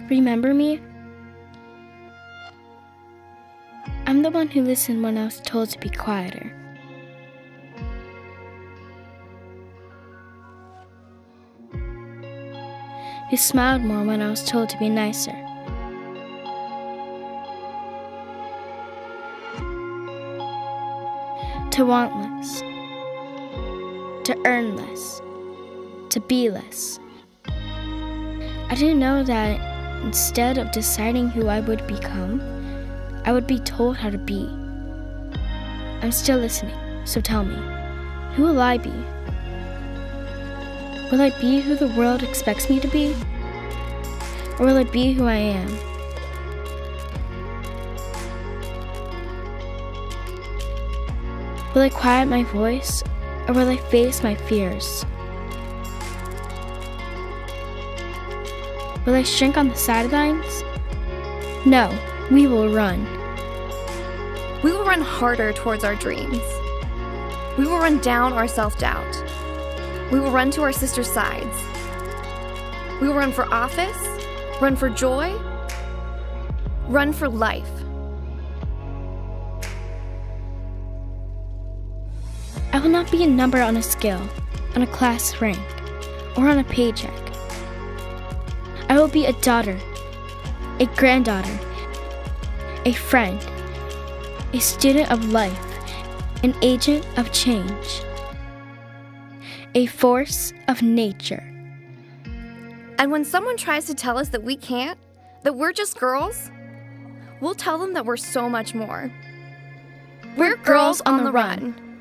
Remember me? I'm the one who listened when I was told to be quieter. Who smiled more when I was told to be nicer. To want less. To earn less. To be less. I didn't know that instead of deciding who I would become, I would be told how to be. I'm still listening, so tell me, who will I be? Will I be who the world expects me to be? Or will I be who I am? Will I quiet my voice, or will I face my fears? Will I shrink on the sidelines? No, we will run. We will run harder towards our dreams. We will run down our self-doubt. We will run to our sisters' sides. We will run for office, run for joy, run for life. I will not be a number on a scale, on a class rank, or on a paycheck. I will be a daughter, a granddaughter, a friend, a student of life, an agent of change, a force of nature. And when someone tries to tell us that we can't, that we're just girls, we'll tell them that we're so much more. We're girls on the run.